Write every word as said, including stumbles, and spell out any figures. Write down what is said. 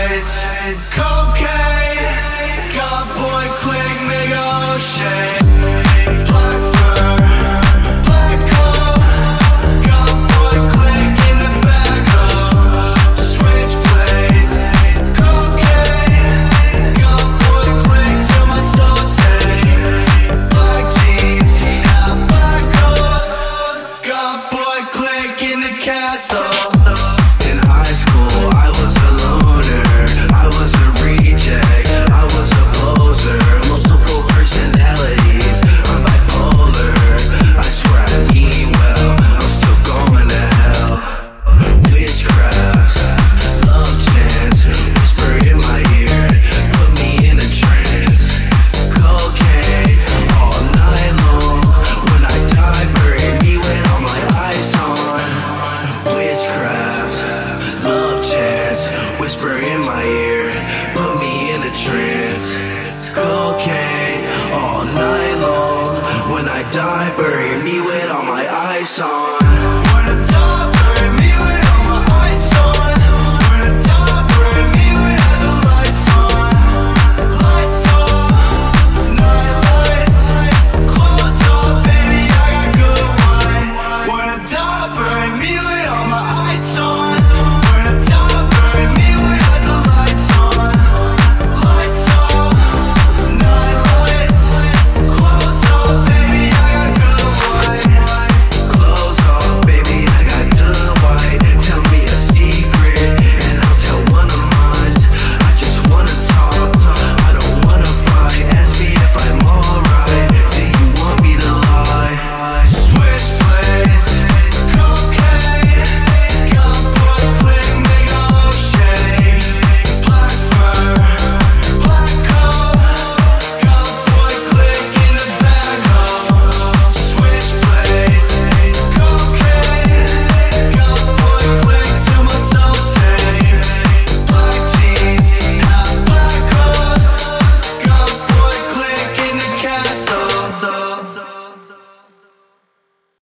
Switchblades, cocaine, got boy click, nigga, oh shit. Black fur, black coat, got boy click in the back of Switchblades, cocaine, got boy click till my soul take. Black jeans, got black coat, got boy click in the castle. In high school, I was a loner, I was a reject, I was a poser, multiple personalities, I'm bipolar. I swear I mean well, I'm still going to hell. Witchcraft, love chants, whisper in my ear, put me in a trance. Cocaine, all night long, when I die, bury me with all my eyes on. Witchcraft, love chants, whisper in my ear, put me in a trance. Cocaine, all night long, when I die, bury me with all my eyes on.